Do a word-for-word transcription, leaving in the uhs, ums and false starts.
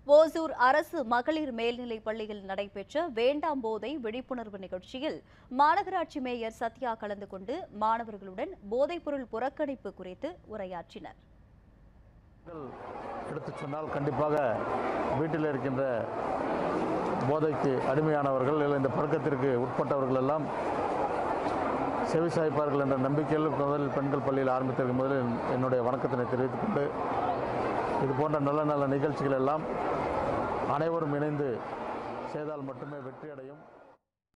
ஓசூர் அரசு மகளிர் மேல்நிலைப் பள்ளியில் நடைபெற்ற வேண்டாம் போதை விழிப்புணர்வு நிகழ்ச்சியில் மாநகராட்சி மேயர் சத்யா கலந்து கொண்டு மாணவர்களுடன் போதைப்பொருள் புறக்கணிப்பு குறித்து உரையாற்றினர். எடுத்துச் சொன்னால் கண்டிப்பாக வீட்டில் இருக்கின்ற போதைக்கு அடிமையானவர்கள் இல்லை இந்த பழக்கத்திற்கு உட்பட்டவர்கள் எல்லாம் செவிசாய்ப்பார்கள் என்ற நம்பிக்கையில் முதலில் பெண்கள் பள்ளியில் ஆரம்பித்திருக்கும் முதலில் என்னுடைய வணக்கத்தினை தெரிவித்துக் கொண்டு இது போன்ற நல்ல நல்ல நிகழ்ச்சிகள் எல்லாம் அனைவரும் இணைந்து செய்தால் மட்டுமே வெற்றி அடையும்.